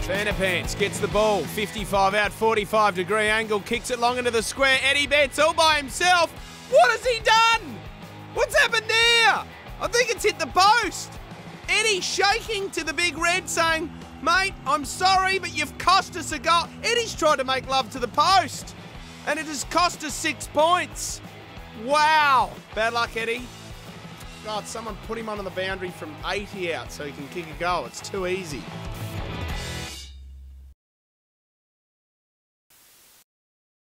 Vanderpants gets the ball, 55 out, 45 degree angle, kicks it long into the square. Eddie Betts all by himself. What has he done? What's happened there? I think it's hit the post. Eddie shaking to the big red saying, mate, I'm sorry, but you've cost us a goal. Eddie's tried to make love to the post, and it has cost us 6 points. Wow. Bad luck, Eddie. God, someone put him on the boundary from 80 out so he can kick a goal. It's too easy.